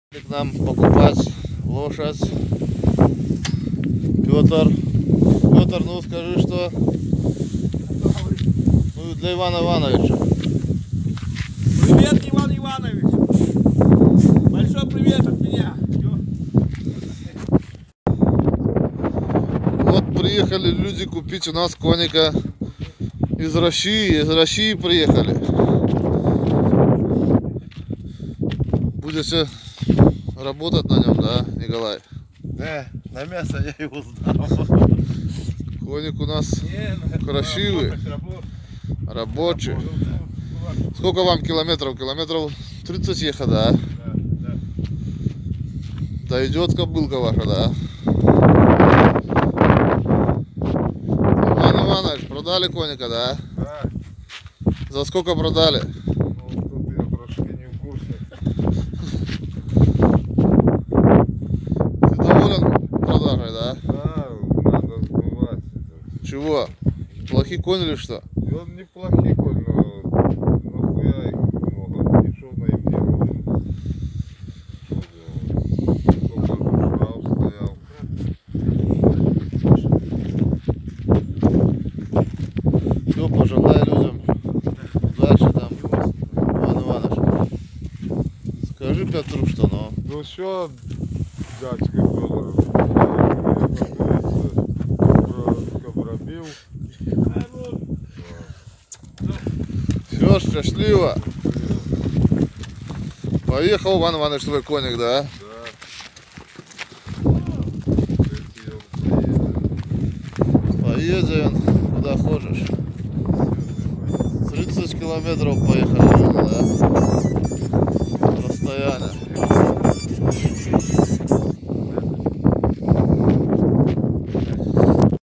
К нам покупать лошадь. Петр, ну скажи, что ну, для Ивана Ивановича. Привет, Иван Иванович. Большой привет от меня. Вот приехали люди купить у нас коника из России приехали. Будете работать на нем, да, Николай? Да, на мясо я его сдал. Коник у нас красивый, рабочий. Сколько вам километров? Километров 30 ехать, да? Да. Дойдет кобылка ваша, да? Иван Иванович, продали коника, да? Да. За сколько продали? Ну, тут я трошки не в курсе. Ты доволен продажей, да? Да, надо сбывать. Чего? Плохий конь или что? И он неплохий конь, но нахуя их много. Ничего на им не нужен. Сколько же штраф стоял. Все, пожелай людям удачи там, Иван Иванович. Скажи Петру, что ну. Ну все, дядька Федор, пробил. Все, счастливо. Поехал Иван Иванович твой коник, да? Да. Поедем, куда хочешь. 30 километров поехали, да? Расстояние.